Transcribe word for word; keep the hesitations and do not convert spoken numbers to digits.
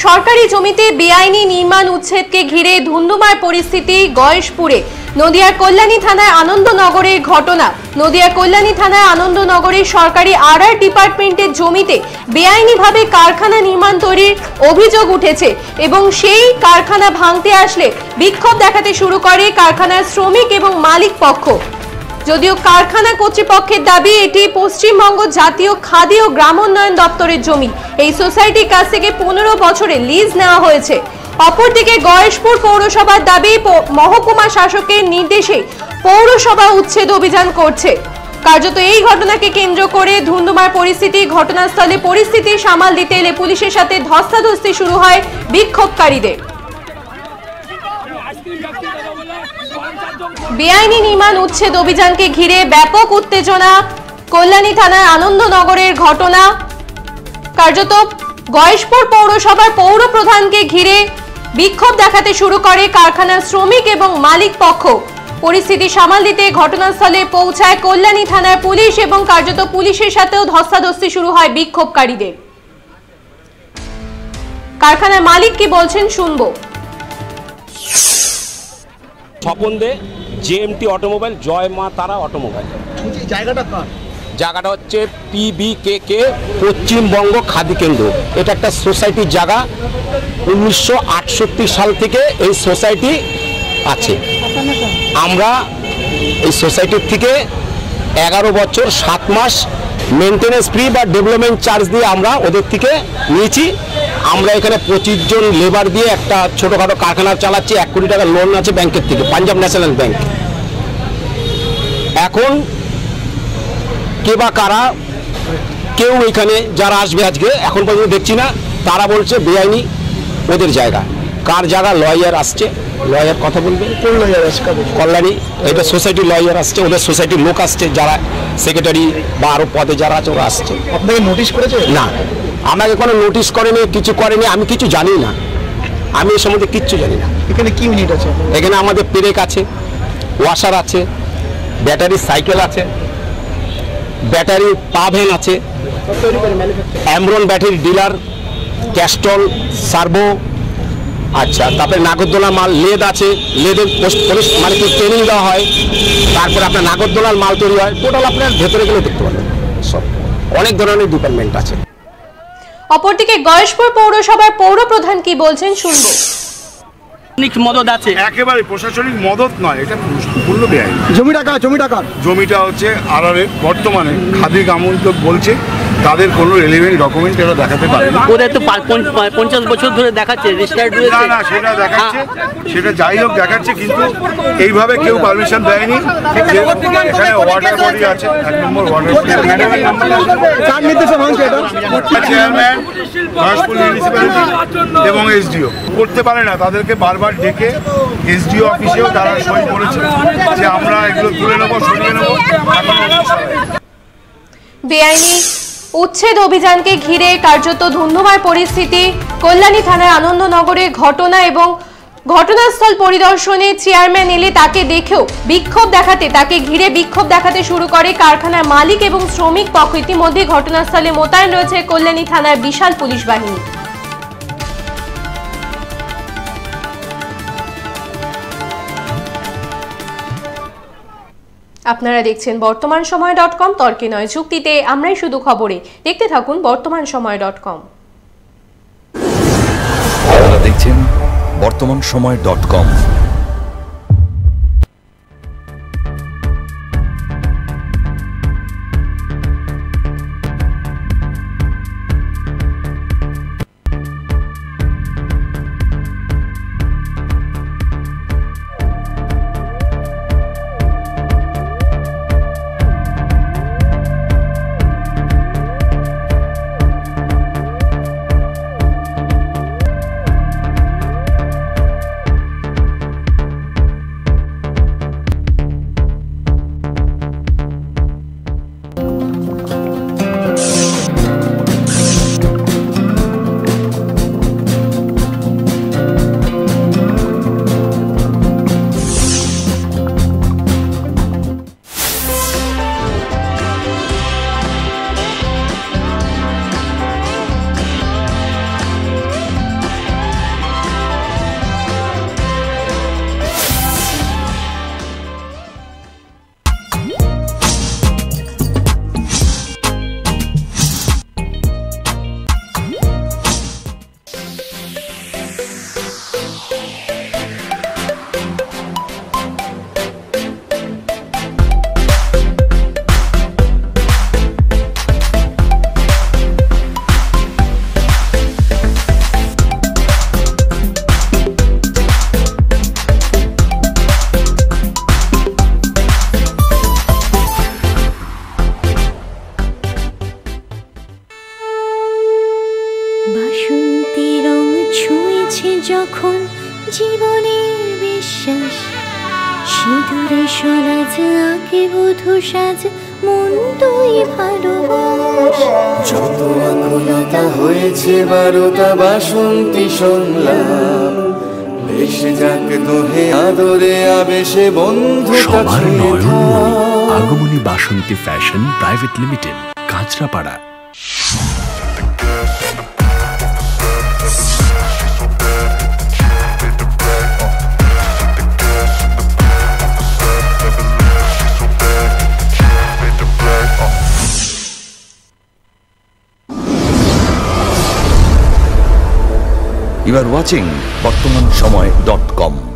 সরকারি জমিতে বেআইনি নির্মাণ উচ্ছেদকে ঘিরে ধুন্ধুমার পরিস্থিতি গয়েশপুরে। নদিয়ার কল্যাণী থানায় আনন্দনগরের ঘটনা। নদিয়ার কল্যাণী থানায় আনন্দনগরের সরকারি আরআর ডিপার্টমেন্টের জমিতে বেআইনিভাবে কারখানা নির্মাণ তৈরির অভিযোগ উঠেছে এবং সেই কারখানা ভাঙতে আসলে বিক্ষোভ দেখাতে শুরু করে কারখানার শ্রমিক এবং মালিক পক্ষ। যদিও কারখানা কর্তৃপক্ষের দাবি এটি পশ্চিমবঙ্গ জাতীয় খাদি ও গ্রামোন্নয়ন দপ্তরের জমি। এই সোসাইটির কাছ থেকে পনেরো বছরের লিজ নেওয়া হয়েছে। অপরদিকে গয়েশপুর পৌরসভার দাবি মহকুমা শাসকের নির্দেশে পৌরসভা উচ্ছেদ অভিযান করছে। কার্যত এই ঘটনাকে কেন্দ্র করে ধুন্ধুমার পরিস্থিতি। ঘটনাস্থলে পরিস্থিতি সামাল দিতে এলে পুলিশের সাথে ধস্তাধস্তি শুরু হয় বিক্ষোভকারীদের। বেআইনি নির্মাণ উচ্ছেদ অভিযানকে ঘিরে ব্যাপক উত্তেজনা। কল্যাণী থানার আনন্দনগরের ঘটনা। কার্যত গয়েশপুর পৌরসভার পৌর প্রধানকে ঘিরে বিক্ষোভ দেখাতে শুরু করে কারখানার শ্রমিক এবং মালিক পক্ষ। পরিস্থিতি সামাল দিতে ঘটনাস্থলে পৌঁছায় কল্যাণী থানার পুলিশ এবং কার্যত পুলিশের সাথেও ধস্তাধস্তি শুরু হয় বিক্ষোভকারীদের। কারখানার মালিক কি বলছেন শুনবো। স্বপন দে, জেএমটি অটোমোবাইল, জয় মা তারা অটোমোবাইল। জায়গাটা কার? জায়গাটা হচ্ছে পিবিকে পশ্চিমবঙ্গ খাদি কেন্দ্র। এটা একটা সোসাইটির জায়গা। উনিশশো আটষট্টি সাল থেকে এই সোসাইটি আছে। আমরা এই সোসাইটির থেকে এগারো বছর সাত মাস মেনটেন্যান্স ফ্রি বা ডেভেলপমেন্ট চার্জ দিয়ে আমরা ওদের থেকে নিয়েছি। আমরা এখানে পঁচিশ জন লেবার দিয়ে একটা ছোটোখাটো কারখানা চালাচ্ছি। এক কোটি টাকা লোন আছে ব্যাংকের থেকে, পাঞ্জাব ন্যাশনাল ব্যাংক। এখন কে বা কারা কেউ এখানে যারা আসবে আজকে এখন পর্যন্ত দেখছি না। তারা বলছে বেআইনি ওদের জায়গা। কার জায়গা? লয়ার আসছে, লয়ার কথা বলবে। কোন লয়ার আসছে? কল্যাণী। এটা সোসাইটির লয়ার আসছে, ওদের সোসাইটির লোক আসছে, যারা সেক্রেটারি বা আরও পদে যারা আছে ওরা আসছে। আপনাকে নোটিশ করেছে? না, আমাকে কোনো নোটিশ করেনি, কিছু করেনি। আমি কিছু জানি না, আমি এর সম্বন্ধে কিচ্ছু জানি না। এখানে কি ইউনিট আছে? এখানে আমাদের পেরেক আছে, ওয়াশার আছে, ব্যাটারি সাইকেল আছে, ব্যাটারি পা ভ্যান আছে, Amaron battery dealer, Castrol, Servo. আচ্ছা, তারপরে নাগরদোলার মাল, লেদ আছে, লেদের পুলিশ মানে কি ট্রেনিং দেওয়া হয়। তারপরে আপনার নাগরদোলার মাল তৈরি হয়। টোটাল আপনার ভেতরে গেলে দেখতে পাবেন সব অনেক ধরনের ডিপার্টমেন্ট আছে। অপরদিকে গয়েশপুর পৌরসভার পৌর প্রধান কি বলছেন শুনবো। মদত আছে, একেবারে প্রশাসনিক মদত নয়, এটা পূর্ণ বেআইনি। জমি টাকা জমি টাকা জমিটা হচ্ছে আরআরে বর্তমানে খাদি গ্রামোন্নয়ন বলছে তাদের কোনো রেলিভেন্ট ডকুমেন্ট এরা দেখাতে পারে না। ওদের তো পঞ্চাশ বছর ধরে দেখাচ্ছে রেজিস্টার্ড রয়েছে। না না, সেটা দেখাচ্ছে, সেটা যাই হোক দেখাচ্ছে, কিন্তু এইভাবে কেউ পারমিশন দেয়নি। এখানে ওয়াটার বডি আছে, এক নম্বর ওয়াটার বডি, কার নির্দেশে ভাঙছে এটা? চেয়ারম্যান, গয়েশপুর মিউনিসিপ্যালিটি এবং এসডিও করতে পারে না। তাদেরকে বারবার ডেকে এসডিও অফিসেও তারা সই করেছে যে আমরা এগুলো তুলে নেবো, সরিয়ে নেবো। বেআইনি উচ্ছেদ অভিযানকে ঘিরে কার্যত ধুন্ধুমার পরিস্থিতি। কল্যাণী থানার আনন্দনগরের ঘটনা এবং ঘটনাস্থল পরিদর্শনে চেয়ারম্যান এলে তাকে দেখেও বিক্ষোভ দেখাতে তাকে ঘিরে বিক্ষোভ দেখাতে শুরু করে কারখানার মালিক এবং শ্রমিক পক্ষ। ইতিমধ্যে ঘটনাস্থলে মোতায়েন রয়েছে কল্যাণী থানার বিশাল পুলিশ বাহিনী। আপনারা দেখছেন বর্তমান সময় ডট কম। তর্কে নয় যুক্তিতে, আমরাই শুধু খবরে। দেখতে থাকুন বর্তমান সময় ডট কম। আপনারা দেখছেন বর্তমান সময় ডট কম। হারিয়েছে যখন জীবনের বিশ্বাস, সিঁদুরে সরাজ আঁকে বধূ সাজ, মন তুই ভালোবাস। যত আকুলতা হয়েছে বারোটা বাসন্তী সংলাপ, ভেসে যাক দোহে আদরে আবেশে বন্ধু সবার নয়নমণি Agomoni Basanti fashion private limited, Kanchrapara. You are watching বর্তমান সময় ডট কম।